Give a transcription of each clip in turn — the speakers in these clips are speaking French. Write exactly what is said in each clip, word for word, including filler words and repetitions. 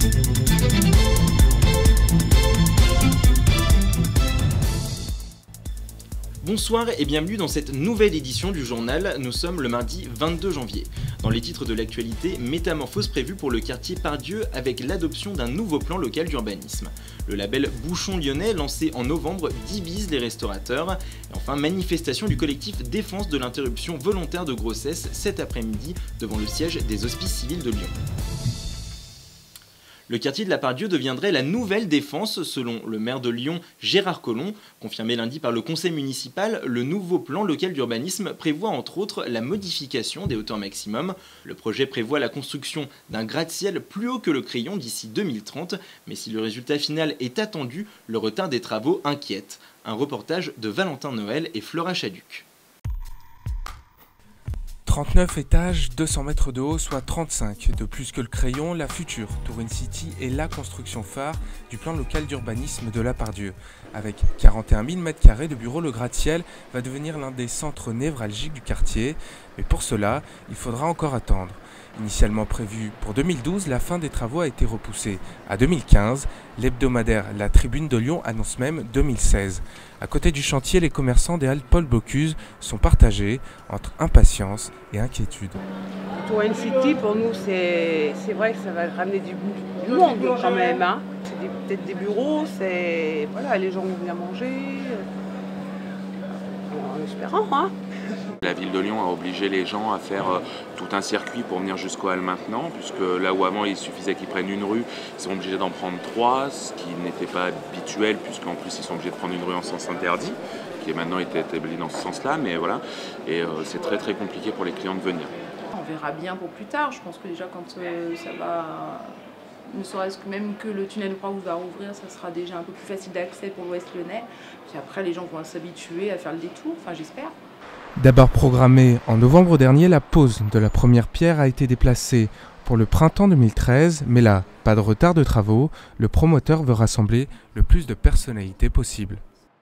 Bonsoir et bienvenue dans cette nouvelle édition du journal. Nous sommes le mardi vingt-deux janvier. Dans les titres de l'actualité, métamorphose prévue pour le quartier Pardieu avec l'adoption d'un nouveau plan local d'urbanisme. Le label Bouchon Lyonnais, lancé en novembre, divise les restaurateurs. Et enfin, manifestation du collectif Défense de l'interruption volontaire de grossesse cet après-midi devant le siège des Hospices civils de Lyon. Le quartier de la Pardieu deviendrait la nouvelle Défense, selon le maire de Lyon, Gérard Collomb. Confirmé lundi par le conseil municipal, le nouveau plan local d'urbanisme prévoit entre autres la modification des hauteurs maximum. Le projet prévoit la construction d'un gratte-ciel plus haut que le Crayon d'ici deux mille trente, mais si le résultat final est attendu, le retard des travaux inquiète. Un reportage de Valentin Noël et Flora Chaduc. trente-neuf étages, deux cents mètres de haut, soit trente-cinq. De plus que le Crayon, la future Touring City est la construction phare du plan local d'urbanisme de la Pardieu. Avec quarante et un mille mètres carrés de bureaux, le gratte-ciel va devenir l'un des centres névralgiques du quartier. Mais pour cela, il faudra encore attendre. Initialement prévu pour deux mille douze, la fin des travaux a été repoussée à deux mille quinze. L'hebdomadaire La Tribune de Lyon annonce même deux mille seize. À côté du chantier, les commerçants des halles Paul Bocuse sont partagés entre impatience et inquiétude. Touring City, pour nous, c'est vrai que ça va ramener du, du monde quand même. Hein. C'est peut-être des bureaux, c'est voilà, les gens vont venir manger, en espérant. Hein. La ville de Lyon a obligé les gens à faire euh, tout un circuit pour venir jusqu'au hall maintenant, puisque là où avant il suffisait qu'ils prennent une rue, ils sont obligés d'en prendre trois, ce qui n'était pas habituel, puisqu'en plus ils sont obligés de prendre une rue en sens interdit, qui est maintenant été établi dans ce sens-là, mais voilà, et euh, c'est très très compliqué pour les clients de venir. On verra bien pour plus tard, je pense que déjà quand euh, ça va, ne serait-ce que même que le tunnel Croix-Rouge va rouvrir, ça sera déjà un peu plus facile d'accès pour l'Ouest lyonnais, puis après les gens vont s'habituer à faire le détour, enfin j'espère. D'abord programmée en novembre dernier, la pose de la première pierre a été déplacée pour le printemps deux mille treize, mais là, pas de retard de travaux, le promoteur veut rassembler le plus de personnalités possible.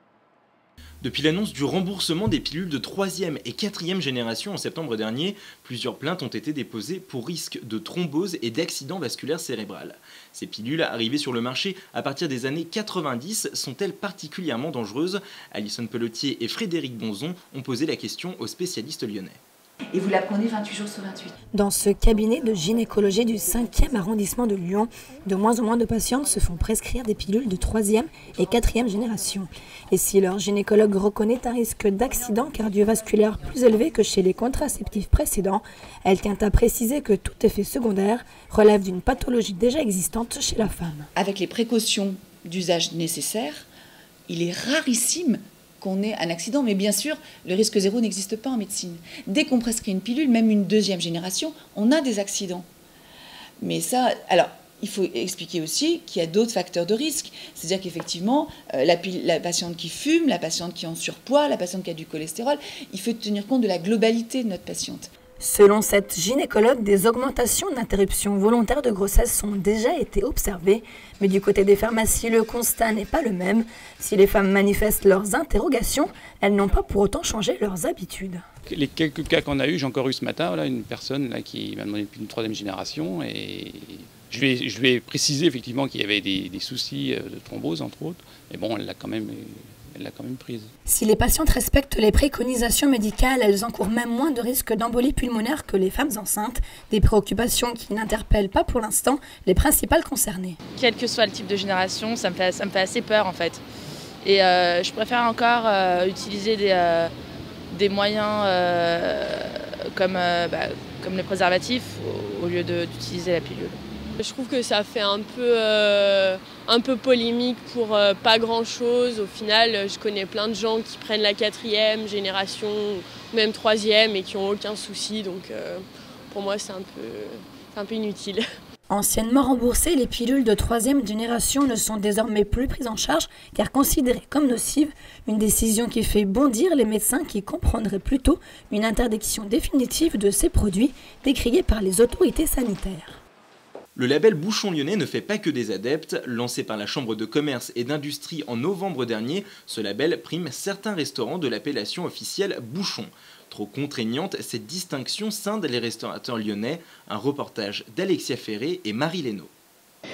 Depuis l'annonce du remboursement des pilules de troisième et quatrième génération en septembre dernier, plusieurs plaintes ont été déposées pour risque de thrombose et d'accident vasculaire cérébral. Ces pilules, arrivées sur le marché à partir des années quatre-vingt-dix, sont-elles particulièrement dangereuses? Alison Pelletier et Frédéric Bonzon ont posé la question aux spécialistes lyonnais. Et vous la prenez vingt-huit jours sur vingt-huit. Dans ce cabinet de gynécologie du cinquième arrondissement de Lyon, de moins en moins de patientes se font prescrire des pilules de troisième et quatrième génération. Et si leur gynécologue reconnaît un risque d'accident cardiovasculaire plus élevé que chez les contraceptifs précédents, elle tient à préciser que tout effet secondaire relève d'une pathologie déjà existante chez la femme. Avec les précautions d'usage nécessaires, il est rarissime qu'on ait un accident, mais bien sûr, le risque zéro n'existe pas en médecine. Dès qu'on prescrit une pilule, même une deuxième génération, on a des accidents. Mais ça, alors, il faut expliquer aussi qu'il y a d'autres facteurs de risque. C'est-à-dire qu'effectivement, euh, la, la patiente qui fume, la patiente qui est en surpoids, la patiente qui a du cholestérol, il faut tenir compte de la globalité de notre patiente. Selon cette gynécologue, des augmentations d'interruptions volontaires de grossesse ont déjà été observées, mais du côté des pharmacies, le constat n'est pas le même. Si les femmes manifestent leurs interrogations, elles n'ont pas pour autant changé leurs habitudes. Les quelques cas qu'on a eu, j'ai encore eu ce matin, voilà, une personne là, qui m'a demandé depuis une troisième génération, et je lui ai, je lui ai précisé effectivement qu'il y avait des, des soucis de thrombose entre autres, mais bon, elle l'a quand même... Elle l'a quand même prise. Si les patientes respectent les préconisations médicales, elles encourent même moins de risques d'embolie pulmonaire que les femmes enceintes, des préoccupations qui n'interpellent pas pour l'instant les principales concernées. Quel que soit le type de génération, ça me fait, ça me fait assez peur en fait. Et euh, je préfère encore euh, utiliser des, euh, des moyens euh, comme, euh, bah, comme les préservatifs au, au lieu d'utiliser la pilule. Je trouve que ça fait un peu, euh, un peu polémique pour euh, pas grand-chose. Au final, je connais plein de gens qui prennent la quatrième génération, même troisième, et qui n'ont aucun souci. Donc euh, pour moi, c'est un peu, c'est un peu inutile. Anciennement remboursées, les pilules de troisième génération ne sont désormais plus prises en charge car considérées comme nocives, une décision qui fait bondir les médecins qui comprendraient plutôt une interdiction définitive de ces produits décriés par les autorités sanitaires. Le label Bouchon Lyonnais ne fait pas que des adeptes. Lancé par la Chambre de commerce et d'industrie en novembre dernier, ce label prime certains restaurants de l'appellation officielle Bouchon. Trop contraignante, cette distinction scinde les restaurateurs lyonnais. Un reportage d'Alexia Ferré et Marie Lénaud.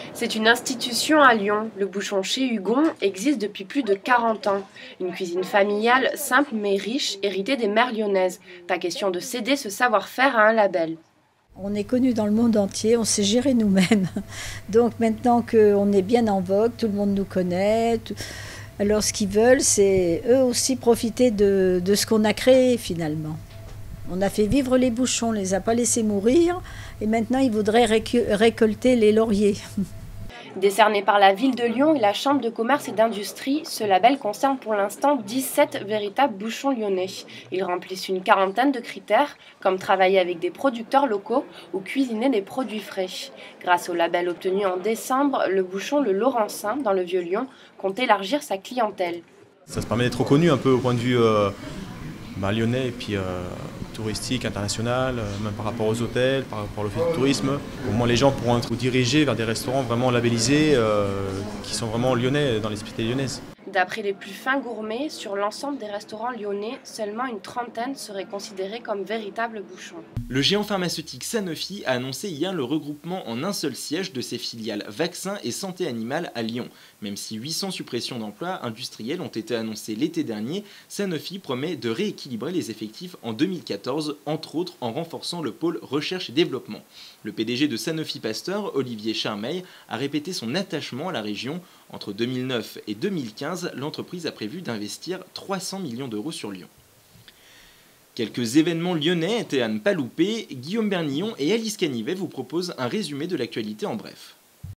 C'est une institution à Lyon. Le bouchon chez Hugon existe depuis plus de quarante ans. Une cuisine familiale, simple mais riche, héritée des mères lyonnaises. Pas question de céder ce savoir-faire à un label. On est connu dans le monde entier, on sait gérer nous-mêmes. Donc maintenant qu'on est bien en vogue, tout le monde nous connaît. Tout... Alors ce qu'ils veulent, c'est eux aussi profiter de, de ce qu'on a créé finalement. On a fait vivre les bouchons, on ne les a pas laissés mourir. Et maintenant, ils voudraient récolter les lauriers. Décerné par la ville de Lyon et la Chambre de commerce et d'industrie, ce label concerne pour l'instant dix-sept véritables bouchons lyonnais. Ils remplissent une quarantaine de critères, comme travailler avec des producteurs locaux ou cuisiner des produits frais. Grâce au label obtenu en décembre, le bouchon Le Laurencin, dans le Vieux-Lyon, compte élargir sa clientèle. Ça se permet d'être reconnu un peu au point de vue euh, bah, lyonnais et puis euh, touristique, international, euh, même par rapport aux hôtels, par rapport au fait du tourisme. Au moins les gens pourront être dirigés vers des restaurants vraiment labellisés euh, qui sont vraiment lyonnais, dans les spécialités lyonnaises. D'après les plus fins gourmets, sur l'ensemble des restaurants lyonnais, seulement une trentaine seraient considérés comme véritables bouchons. Le géant pharmaceutique Sanofi a annoncé hier le regroupement en un seul siège de ses filiales vaccins et santé animale à Lyon. Même si huit cents suppressions d'emplois industriels ont été annoncées l'été dernier, Sanofi promet de rééquilibrer les effectifs en deux mille quatorze, entre autres en renforçant le pôle recherche et développement. Le P D G de Sanofi Pasteur, Olivier Charmeil, a répété son attachement à la région. Entre deux mille neuf et deux mille quinze, l'entreprise a prévu d'investir trois cents millions d'euros sur Lyon. Quelques événements lyonnais étaient à ne pas louper. Guillaume Bernillon et Alice Canivet vous proposent un résumé de l'actualité en bref.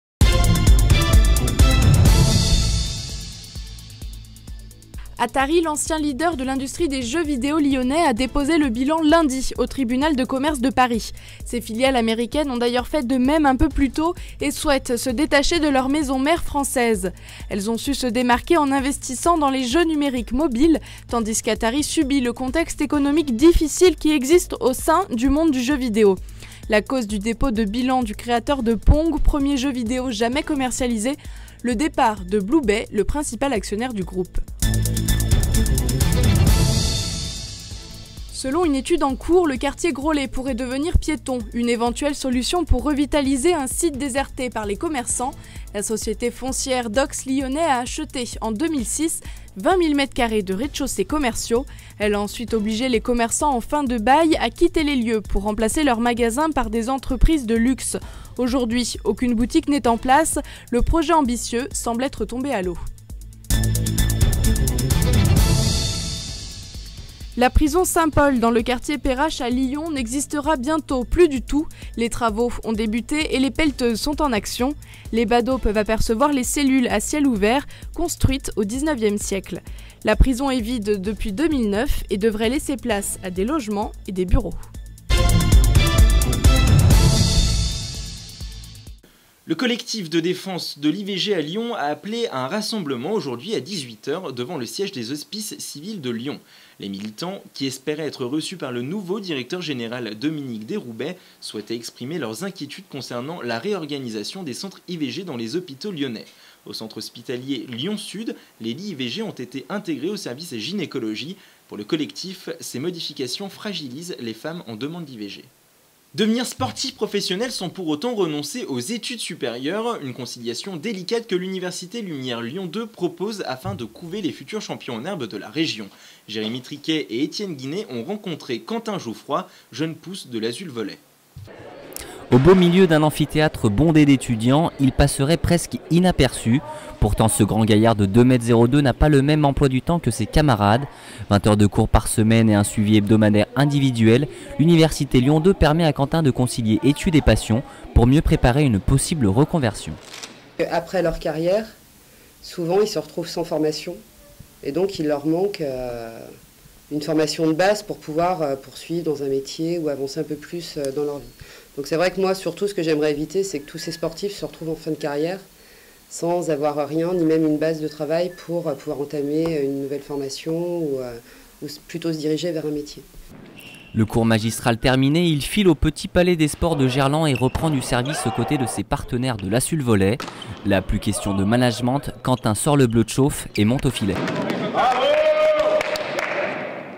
Atari, l'ancien leader de l'industrie des jeux vidéo lyonnais, a déposé le bilan lundi au tribunal de commerce de Paris. Ses filiales américaines ont d'ailleurs fait de même un peu plus tôt et souhaitent se détacher de leur maison mère française. Elles ont su se démarquer en investissant dans les jeux numériques mobiles, tandis qu'Atari subit le contexte économique difficile qui existe au sein du monde du jeu vidéo. La cause du dépôt de bilan du créateur de Pong, premier jeu vidéo jamais commercialisé, le départ de Blue Bay, le principal actionnaire du groupe. Selon une étude en cours, le quartier Groslay pourrait devenir piéton, une éventuelle solution pour revitaliser un site déserté par les commerçants. La société foncière Dox Lyonnais a acheté en deux mille six vingt mille mètres carrés de rez-de-chaussée commerciaux. Elle a ensuite obligé les commerçants en fin de bail à quitter les lieux pour remplacer leurs magasins par des entreprises de luxe. Aujourd'hui, aucune boutique n'est en place, le projet ambitieux semble être tombé à l'eau. La prison Saint-Paul dans le quartier Perrache à Lyon n'existera bientôt plus du tout. Les travaux ont débuté et les pelleteuses sont en action. Les badauds peuvent apercevoir les cellules à ciel ouvert construites au dix-neuvième siècle. La prison est vide depuis deux mille neuf et devrait laisser place à des logements et des bureaux. Le collectif de défense de l'I V G à Lyon a appelé à un rassemblement aujourd'hui à dix-huit heures devant le siège des hospices civils de Lyon. Les militants, qui espéraient être reçus par le nouveau directeur général Dominique Desroubet, souhaitaient exprimer leurs inquiétudes concernant la réorganisation des centres I V G dans les hôpitaux lyonnais. Au centre hospitalier Lyon-Sud, les lits I V G ont été intégrés au service gynécologie. Pour le collectif, ces modifications fragilisent les femmes en demande d'I V G. Devenir sportif professionnel sans pour autant renoncer aux études supérieures, une conciliation délicate que l'Université Lumière Lyon deux propose afin de couver les futurs champions en herbe de la région. Jérémy Triquet et Étienne Guinet ont rencontré Quentin Geoffroy, jeune pousse de l'Azul Volley. Au beau milieu d'un amphithéâtre bondé d'étudiants, il passerait presque inaperçu. Pourtant, ce grand gaillard de deux mètres zéro deux n'a pas le même emploi du temps que ses camarades. vingt heures de cours par semaine et un suivi hebdomadaire individuel, l'Université Lyon deux permet à Quentin de concilier études et passion pour mieux préparer une possible reconversion. Après leur carrière, souvent ils se retrouvent sans formation et donc il leur manque euh, une formation de base pour pouvoir euh, poursuivre dans un métier ou avancer un peu plus euh, dans leur vie. Donc c'est vrai que moi, surtout, ce que j'aimerais éviter, c'est que tous ces sportifs se retrouvent en fin de carrière sans avoir rien, ni même une base de travail pour pouvoir entamer une nouvelle formation ou, ou plutôt se diriger vers un métier. Le cours magistral terminé, il file au Petit Palais des Sports de Gerland et reprend du service aux côtés de ses partenaires de l'Azul Volley. Là, plus question de management, Quentin sort le bleu de chauffe et monte au filet.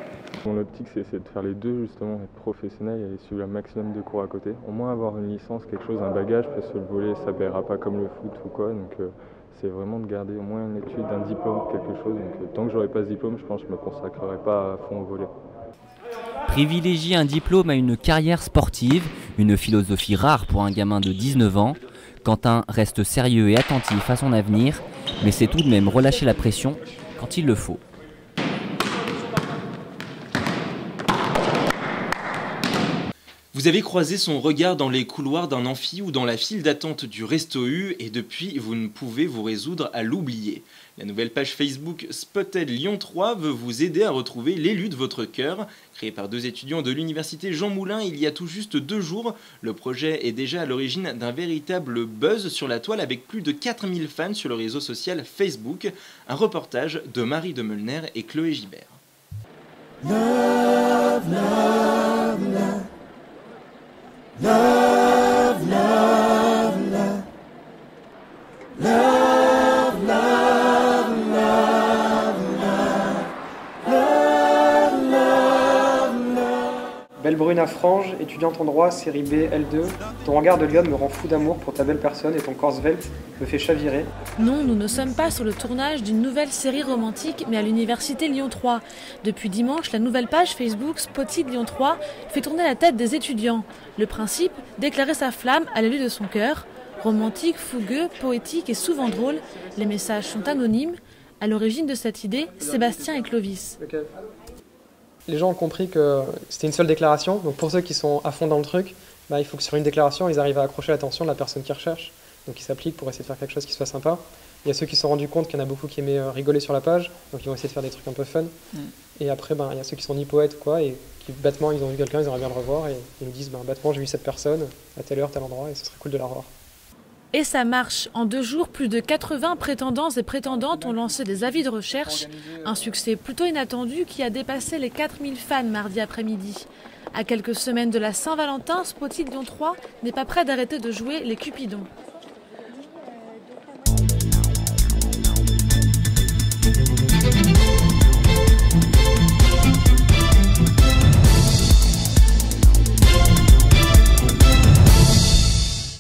Mon optique, c'est de faire les deux, justement, être professionnel et suivre un maximum de cours à côté. Au moins avoir une licence, quelque chose, un bagage, parce que le volley, ça ne paiera pas comme le foot ou quoi. Donc euh, c'est vraiment de garder au moins une étude, un diplôme, quelque chose. Donc euh, tant que j'aurai pas ce diplôme, je pense que je ne me consacrerai pas à fond au volley. Privilégier un diplôme à une carrière sportive, une philosophie rare pour un gamin de dix-neuf ans. Quentin reste sérieux et attentif à son avenir, mais c'est tout de même relâcher la pression quand il le faut. Vous avez croisé son regard dans les couloirs d'un amphi ou dans la file d'attente du Resto U et depuis, vous ne pouvez vous résoudre à l'oublier. La nouvelle page Facebook Spotted Lyon trois veut vous aider à retrouver l'élu de votre cœur. Créé par deux étudiants de l'université Jean Moulin il y a tout juste deux jours, le projet est déjà à l'origine d'un véritable buzz sur la toile avec plus de quatre mille fans sur le réseau social Facebook. Un reportage de Marie de Meulner et Chloé Gibert. Love, love, love. Love, love, love. Love, love, love, love. Love, love, love. Belle brune à franges, étudiante en droit, série B, L deux. Ton regard de lionne me rend fou d'amour pour ta belle personne et ton corps svelte me fait chavirer. Non, nous ne sommes pas sur le tournage d'une nouvelle série romantique, mais à l'université Lyon trois. Depuis dimanche, la nouvelle page Facebook Spotted Lyon trois fait tourner la tête des étudiants. Le principe, déclarer sa flamme à l'élu de son cœur. Romantique, fougueux, poétique et souvent drôle, les messages sont anonymes. À l'origine de cette idée, Sébastien et Clovis. Okay. Les gens ont compris que c'était une seule déclaration, donc pour ceux qui sont à fond dans le truc, bah, il faut que sur une déclaration, ils arrivent à accrocher l'attention de la personne qui recherche. Donc ils s'appliquent pour essayer de faire quelque chose qui soit sympa. Il y a ceux qui se sont rendus compte qu'il y en a beaucoup qui aimaient rigoler sur la page, donc ils vont essayer de faire des trucs un peu fun. Mm. Et après, ben, il y a ceux qui sont ni poètes ou quoi, et qui bêtement, ils ont vu quelqu'un, ils aimeraient bien le revoir, et ils nous disent, ben, bêtement, j'ai vu cette personne, à telle heure, tel endroit, et ce serait cool de la revoir. Et ça marche. En deux jours, plus de quatre-vingts prétendants et prétendantes ont lancé des avis de recherche. Un succès plutôt inattendu qui a dépassé les quatre mille fans mardi après-midi. À quelques semaines de la Saint-Valentin, Spotted Lyon trois n'est pas prêt d'arrêter de jouer les Cupidons.